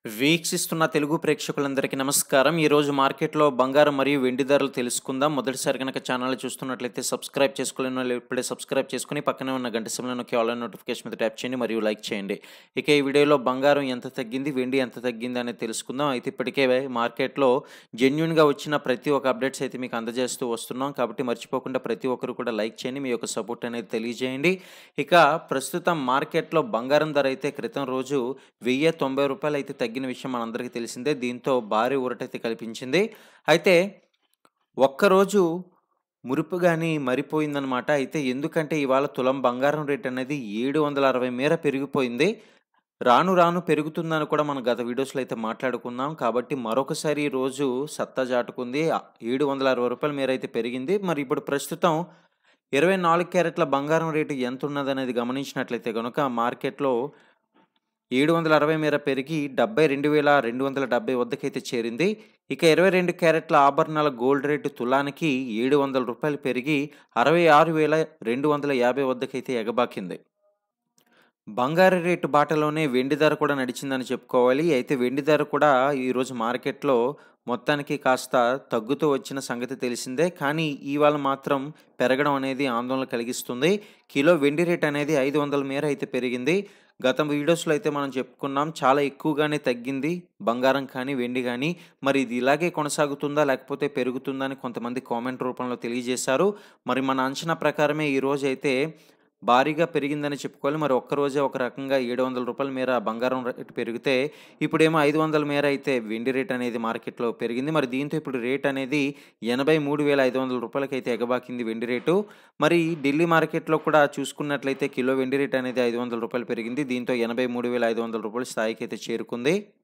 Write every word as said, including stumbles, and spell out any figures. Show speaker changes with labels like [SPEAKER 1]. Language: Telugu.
[SPEAKER 1] వీక్షిస్తున్న తెలుగు ప్రేక్షకులందరికీ నమస్కారం. ఈరోజు మార్కెట్‌లో బంగారం మరియు వెండి ధరలు తెలుసుకుందాం. మొదటిసారి గనక ఛానెల్‌ని చూస్తున్నట్లయితే సబ్స్క్రైబ్ చేసుకోలేని వాళ్ళు ఇప్పుడే సబ్స్క్రైబ్ చేసుకొని పక్కనే ఉన్న గంట సింబల్‌ని నొక్కి ఆల్ అని నోటిఫికేషన్ మీద ట్యాప్ చేయండి మరియు లైక్ చేయండి. ఇక ఈ వీడియోలో బంగారం ఎంత తగ్గింది, వెండి ఎంత తగ్గింది అనేది తెలుసుకుందాం. అయితే ఇప్పటికే మార్కెట్‌లో జెన్యూన్‌గా వచ్చిన ప్రతి ఒక్క అప్డేట్స్ అయితే మీకు అందజేస్తూ వస్తున్నాం. కాబట్టి మర్చిపోకుండా ప్రతి ఒక్కరు కూడా లైక్ చేయండి. మీ యొక్క సపోర్ట్ అనేది తెలియజేయండి. ఇక ప్రస్తుతం మార్కెట్‌లో బంగారం ధర అయితే క్రితం రోజు వెయ్యి తొంభై రూపాయలు అయితే తగ్గిన విషయం మనందరికీ తెలిసిందే. దీంతో భారీ ఊరటైతే కల్పించింది. అయితే ఒక్కరోజు మురుపు గాని మరిపోయిందనమాట. అయితే ఎందుకంటే ఇవాళ తులం బంగారం రేట్ అనేది ఏడు వందల అరవై మేర పెరిగిపోయింది. రాను రాను పెరుగుతుందని కూడా మనం గత వీడియోస్‌లో అయితే మాట్లాడుకున్నాం. కాబట్టి మరొకసారి ఈ రోజు సత్తా చాటుకుంది. ఆహ్, ఏడు వందల అరవై రూపాయల మేర అయితే పెరిగింది. మరి ఇప్పుడు ప్రస్తుతం ఇరవై నాలుగు క్యారెట్ల బంగారం రేటు ఎంతున్నదనేది గమనించినట్లయితే గనుక మార్కెట్‌లో ఏడు వందల అరవై మేర పెరిగి డెబ్బై రెండు వేల రెండు వందల డెబ్బై వద్దకైతే చేరింది. ఇక ఇరవై రెండు క్యారెట్ల ఆభరణాల గోల్డ్ రేటు తులానికి ఏడు వందల రూపాయలు పెరిగి అరవై ఆరు వేల రెండు వందల యాభై వద్దకైతే ఎగబాకింది. బంగారు రేటు బాటలోనే వెండి ధర కూడా నడిచిందని చెప్పుకోవాలి. అయితే వెండి ధర కూడా ఈరోజు మార్కెట్‌లో మొత్తానికి కాస్త తగ్గుతూ వచ్చిన సంగతి తెలిసిందే. కానీ ఇవాళ మాత్రం పెరగడం అనేది ఆందోళన కలిగిస్తుంది. కిలో వెండి రేట్ అనేది ఐదు వందల మేర అయితే పెరిగింది. గత వీడియోస్‌లో అయితే మనం చెప్పుకున్నాం. చాలా ఎక్కువగానే తగ్గింది బంగారం కానీ, వెండి గానీ. మరి ఇది ఇలాగే కొనసాగుతుందా? లేకపోతే పెరుగుతుందా? అని కొంతమంది కామెంట్ రూపంలో తెలియజేశారు. మరి మన అంచనా ప్రకారమే ఈరోజైతే భారీగా పెరిగిందని చెప్పుకోవాలి. మరి ఒక్కరోజే ఒక రకంగా ఏడు వందల రూపాయల మేర బంగారం రేటు పెరిగితే, ఇప్పుడేమో ఐదు వందల మేర అయితే వెండి రేట్ అనేది మార్కెట్‌లో పెరిగింది. మరి దీంతో ఇప్పుడు రేట్ అనేది ఎనభై మూడు వేల ఐదు వందల రూపాయలకైతే ఎగబాకింది వెండి రేటు. మరి ఢిల్లీ మార్కెట్‌లో కూడా చూసుకున్నట్లయితే కిలో వెండి రేట్ అనేది ఐదు వందల రూపాయలు పెరిగింది. దీంతో ఎనభై మూడు వేల ఐదు వందల రూపాయల స్థాయికైతే చేరుకుంది.